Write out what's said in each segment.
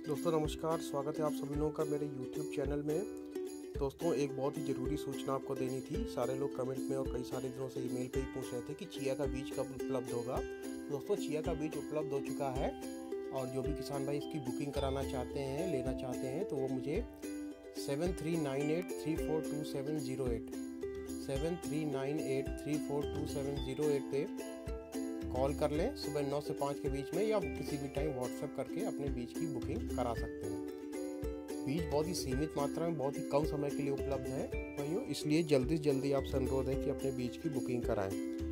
दोस्तों नमस्कार, स्वागत है आप सभी लोगों का मेरे YouTube चैनल में। दोस्तों एक बहुत ही ज़रूरी सूचना आपको देनी थी। सारे लोग कमेंट में और कई सारे दिनों से ईमेल पे ही पूछ रहे थे कि चिया का बीज कब उपलब्ध होगा। दोस्तों चिया का बीज उपलब्ध हो चुका है और जो भी किसान भाई इसकी बुकिंग कराना चाहते हैं, लेना चाहते हैं, तो वो मुझे 7398342708 7398342708 पे कॉल कर लें सुबह 9 से 5 के बीच में, या किसी भी टाइम व्हाट्सएप करके अपने बीज की बुकिंग करा सकते हैं। बीज बहुत ही सीमित मात्रा में, बहुत ही कम समय के लिए उपलब्ध है भाइयों, इसलिए जल्दी से जल्दी आपसे अनुरोध है कि अपने बीज की बुकिंग कराएं।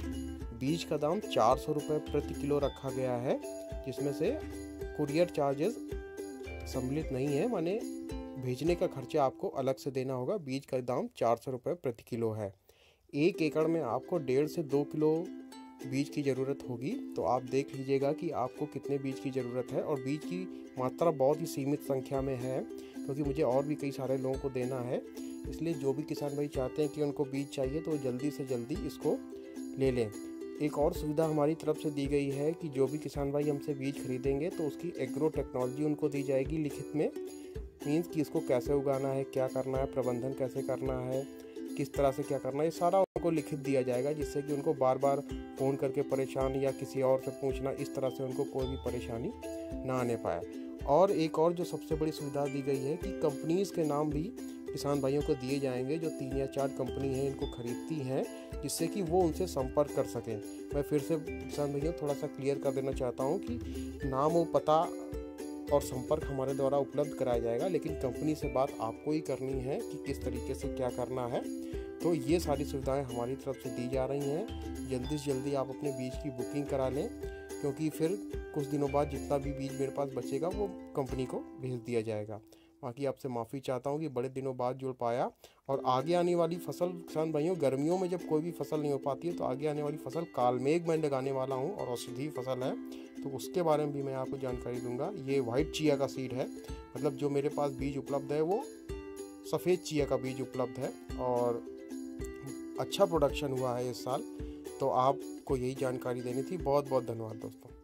बीज का दाम 400 रुपये प्रति किलो रखा गया है, जिसमें से कुरियर चार्जेस सम्मिलित नहीं है, माने भेजने का खर्चा आपको अलग से देना होगा। बीज का दाम 400 रुपये प्रति किलो है। 1 एकड़ में आपको 1.5 से 2 किलो बीज की ज़रूरत होगी, तो आप देख लीजिएगा कि आपको कितने बीज की ज़रूरत है। और बीज की मात्रा बहुत ही सीमित संख्या में है, क्योंकि मुझे और भी कई सारे लोगों को देना है। इसलिए जो भी किसान भाई चाहते हैं कि उनको बीज चाहिए तो जल्दी से जल्दी इसको ले लें। एक और सुविधा हमारी तरफ से दी गई है कि जो भी किसान भाई हमसे बीज खरीदेंगे तो उसकी एग्रो टेक्नोलॉजी उनको दी जाएगी लिखित में। मीन्स कि इसको कैसे उगाना है, क्या करना है, प्रबंधन कैसे करना है, किस तरह से क्या करना है, ये सारा उनको लिखित दिया जाएगा, जिससे कि उनको बार बार फ़ोन करके परेशान या किसी और से पूछना, इस तरह से उनको कोई भी परेशानी ना आने पाए। और एक और जो सबसे बड़ी सुविधा दी गई है कि कंपनीज़ के नाम भी किसान भाइयों को दिए जाएंगे, जो 3 या 4 कंपनी हैं इनको खरीदती हैं, जिससे कि वो उनसे संपर्क कर सकें। मैं फिर से किसान भाइयों थोड़ा सा क्लियर कर देना चाहता हूँ कि नाम और पता और संपर्क हमारे द्वारा उपलब्ध कराया जाएगा, लेकिन कंपनी से बात आपको ही करनी है कि किस तरीके से क्या करना है। तो ये सारी सुविधाएं हमारी तरफ से दी जा रही हैं। जल्दी से जल्दी आप अपने बीज की बुकिंग करा लें, क्योंकि फिर कुछ दिनों बाद जितना भी बीज मेरे पास बचेगा वो कंपनी को भेज दिया जाएगा। बाकी आपसे माफ़ी चाहता हूँ कि बड़े दिनों बाद जुड़ पाया। और आगे आने वाली फसल किसान भाइयों, गर्मियों में जब कोई भी फसल नहीं हो पाती है, तो आगे आने वाली फसल कालमेघ मैं लगाने वाला हूँ और औषधि फसल है, तो उसके बारे में भी मैं आपको जानकारी दूंगा। ये वाइट चिया का सीड है, मतलब जो मेरे पास बीज उपलब्ध है वो सफ़ेद चिया का बीज उपलब्ध है और अच्छा प्रोडक्शन हुआ है इस साल। तो आपको यही जानकारी देनी थी। बहुत बहुत धन्यवाद दोस्तों।